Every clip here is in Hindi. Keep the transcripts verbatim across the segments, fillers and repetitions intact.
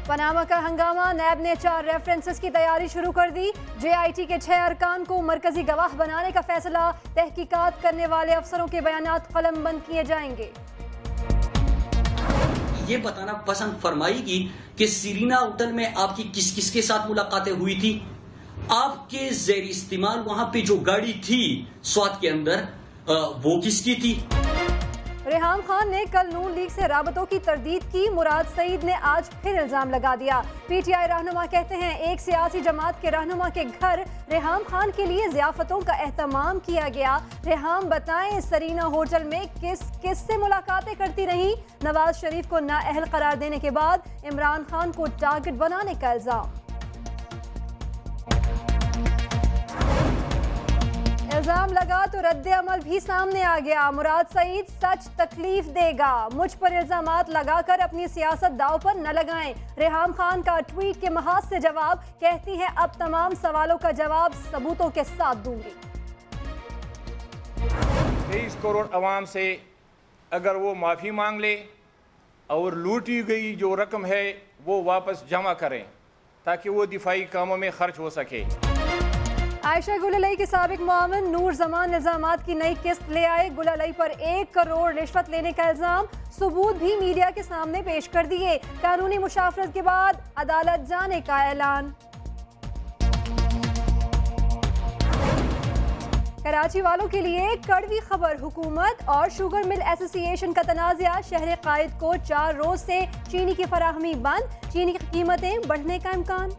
पनामा का हंगामा, नैब ने चार रेफरेंसेस की तैयारी शुरू कर दी। जे आई टी के छह अरकान को मरकजी गवाह बनाने का फैसला, तहकीकात करने वाले अफसरों के बयानात कलमबंद किए जाएंगे। ये बताना पसंद फरमाएगी कि सीरीना होटल में आपकी किस किस के साथ मुलाकातें हुई थी, आपके जेर इस्तेमाल वहां पे जो गाड़ी थी स्वात के अंदर वो किसकी थी। रेहाम खान ने कल नून लीग से राबतों की तरदीद की, मुराद सईद ने आज फिर इल्जाम लगा दिया। पीटीआई रहनुमा कहते हैं एक सियासी जमात के रहनुमा के घर रेहाम खान के लिए ज़ियाफतों का एहतमाम किया गया। रेहाम बताएं सरीना होटल में किस किस से मुलाकातें करती रहीं। नवाज शरीफ को नाअहल करार देने के बाद इमरान खान को टारगेट बनाने का इल्जाम। इल्जाम लगा तो रद्द अमल भी सामने आ गया। मुराद सईद सच तकलीफ देगा, मुझ पर इल्जामात लगाकर अपनी सियासत दाव पर न लगाएं। रेहाम खान का ट्वीट के महाज से जवाब, कहती है अब तमाम सवालों का जवाब सबूतों के साथ दूंगी। तेईस करोड़ अवाम से अगर वो माफ़ी मांग ले और लूटी गई जो रकम है वो वापस जमा करें ताकि वो दिफाई कामों में खर्च हो सके। आयशा गुललई के साबिक मुआविन नूर जमान इल्जामात की नई किस्त ले आए। गुललई पर एक करोड़ रिश्वत लेने का इल्जाम, सबूत भी मीडिया के सामने पेश कर दिए। कानूनी मुशावरत के बाद अदालत जाने का ऐलान। कराची वालों के लिए कड़वी खबर, हुकूमत और शुगर मिल एसोसिएशन का तनाज़ा। शहर कायद को चार रोज से चीनी की फराहमी बंद, चीनी की कीमतें बढ़ने का इम्कान।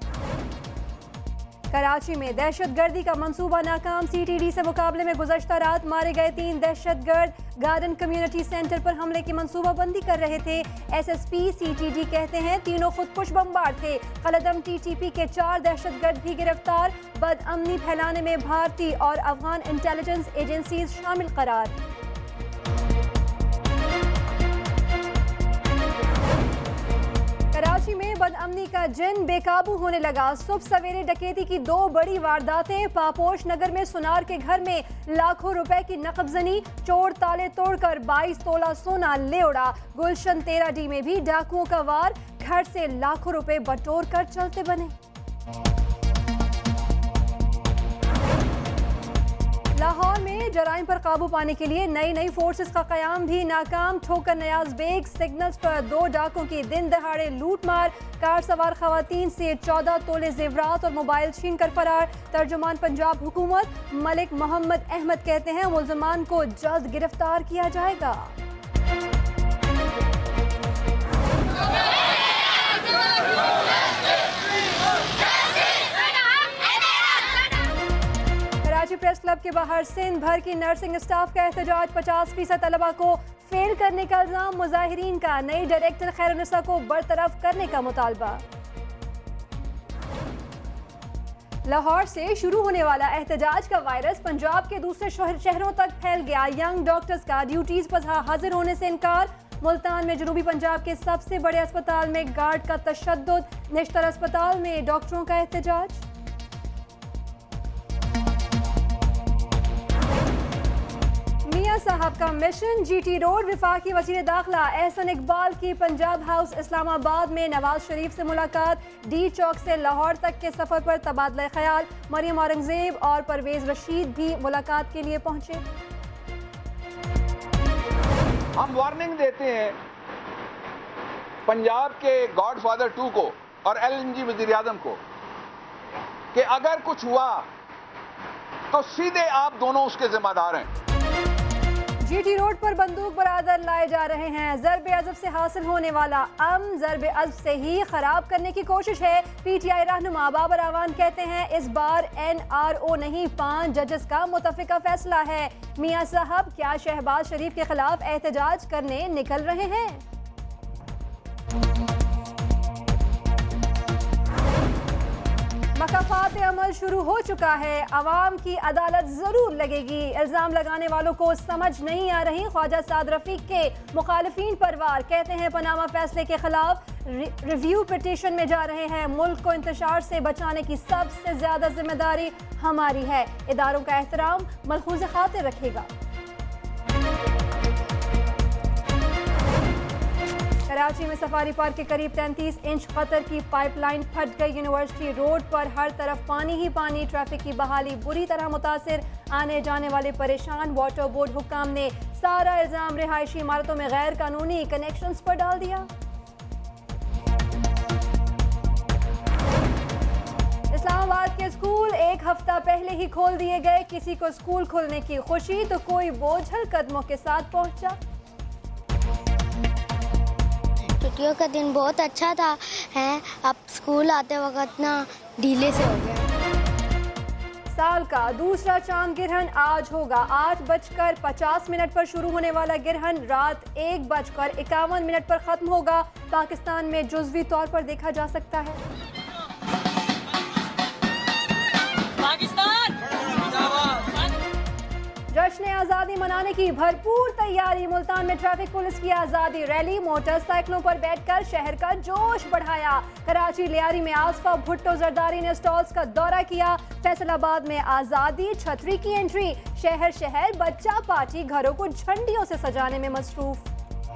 कराची में दहशतगर्दी का मंसूबा नाकाम, सी टी डी से मुकाबले में गुज़श्ता रात मारे गए तीन दहशतगर्द। गार्डन कम्युनिटी सेंटर पर हमले की मंसूबाबंदी कर रहे थे। S S P C T D कहते हैं तीनों खुदकुश बमबार थे। कलदम टी टी पी के चार दहशतगर्द भी गिरफ्तार। बदअमनी फैलाने में भारतीय और अफगान इंटेलिजेंस एजेंसीज शामिल करार। कराची में बदअमनी का जिन बेकाबू होने लगा। सुबह सवेरे डकैती की दो बड़ी वारदातें। पापोश नगर में सुनार के घर में लाखों रुपए की नकबजनी, चोर ताले तोड़कर बाईस तोला सोना ले उड़ा। गुलशन तेरह डी में भी डाकुओं का वार, घर से लाखों रुपए बटोर कर चलते बने। लाहौर में जराइम पर काबू पाने के लिए नई नई फोर्सेस का कयाम भी नाकाम। ठोकर नयाज बेग सिग्नल्स पर दो डाकों की दिन दहाड़े लूट मार। कार सवार खवातीन से चौदह तोले जेवरात और मोबाइल छीन कर फरार। तर्जुमान पंजाब हुकूमत मलिक मोहम्मद अहमद कहते हैं मुल्ज़मान को जल्द गिरफ्तार किया जाएगा। कराची प्रेस क्लब के बाहर सिंध भर की नर्सिंग स्टाफ का एहतजाज। पचास फीसद तलबा को फेल करने का इल्जाम मुजाहिरीन का। नई डायरेक्टर खैरुन्निसा को बरतरफ करने का मुतालबा। लाहौर से शुरू होने वाला एहतजाज का वायरस पंजाब के दूसरे शहरों तक फैल गया। यंग डॉक्टर्स का ड्यूटीज पर हाजिर होने से इनकार। मुल्तान में जनूबी पंजाब के सबसे बड़े अस्पताल में गार्ड का तशद्दुद। निश्तर अस्पताल में डॉक्टरों का एहतजाज। मियां साहब का मिशन, जीटी रोड। विफाकी वज़ीर दाखिला एहसन इकबाल की पंजाब हाउस इस्लामाबाद में नवाज शरीफ से मुलाकात। डी चौक से लाहौर तक के सफर पर तबादला ख्याल। मरियम औरंगजेब और परवेज रशीद भी मुलाकात के लिए पहुंचे। हम वार्निंग देते हैं पंजाब के गॉडफादर टू को और एल एन जी वज़ीर आज़म को कि अगर कुछ हुआ तो सीधे आप दोनों उसके जिम्मेदार हैं। जीटी रोड पर बंदूक बरादर लाए जा रहे हैं। ज़र्ब अज़ब से हासिल होने वाला अमन ज़र्ब अज़ब से ही खराब करने की कोशिश है। पीटीआई रहनुमा बाबर आवान कहते हैं इस बार एन आर ओ नहीं पांच जजेस का मुतफ़िका फैसला है। मियां साहब क्या शहबाज शरीफ के खिलाफ एहतजाज करने निकल रहे हैं? मकाफात अमल शुरू हो चुका है। अवाम की अदालत जरूर लगेगी। इल्जाम लगाने वालों को समझ नहीं आ रही। ख्वाजा साद रफीक के मुखालिफिन पर वार, कहते हैं पनामा फैसले के खिलाफ रिव्यू पिटीशन में जा रहे हैं। मुल्क को इंतशार से बचाने की सबसे ज्यादा जिम्मेदारी हमारी है। इदारों का एहतराम मलहूज़ खातिर रखेगा। कराची में सफारी पार्क के करीब तैंतीस इंच खतर की पाइपलाइन फट गई। यूनिवर्सिटी रोड पर हर तरफ पानी ही पानी। ट्रैफिक की बहाली बुरी तरह मुतासिर, आने जाने वाले परेशान। वाटर बोर्ड हुक्काम ने सारा इल्जाम रिहायशी इमारतों में गैर कानूनी कनेक्शंस पर डाल दिया। इस्लामाबाद के स्कूल एक हफ्ता पहले ही खोल दिए गए। किसी को स्कूल खुलने की खुशी तो कोई बोझल कदमों के साथ पहुंचा। छुट्टियों का दिन बहुत अच्छा था है, अब स्कूल आते वक्त ना ढीले से हो गया। साल का दूसरा चांद ग्रहण आज होगा। आठ बजकर पचास मिनट पर शुरू होने वाला ग्रहण रात एक बजकर इक्यावन मिनट पर खत्म होगा। पाकिस्तान में जुज़वी तौर पर देखा जा सकता है। जश्न आज़ादी मनाने की भरपूर तैयारी। मुल्तान में ट्रैफिक पुलिस की आज़ादी रैली, मोटरसाइकिलों पर बैठकर शहर का जोश बढ़ाया। कराची लियारी में आसफा भुट्टो जरदारी ने स्टॉल्स का दौरा किया। फैसलाबाद में आज़ादी छतरी की एंट्री। शहर शहर बच्चा पार्टी घरों को झंडियों से सजाने में मसरूफ।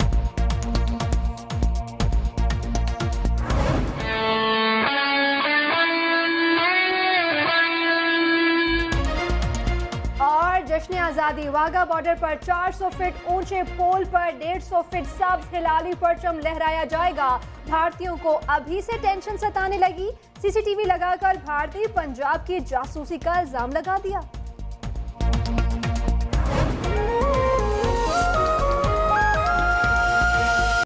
जश्न आज़ादी वाघा बॉर्डर पर चार सौ फीट ऊंचे पोल पर डेढ़ सौ फीट सब्ज हिलाली परचम लहराया जाएगा। भारतीयों को अभी से टेंशन सताने लगी। सीसीटीवी लगाकर भारतीय पंजाब की जासूसी का इल्जाम लगा दिया।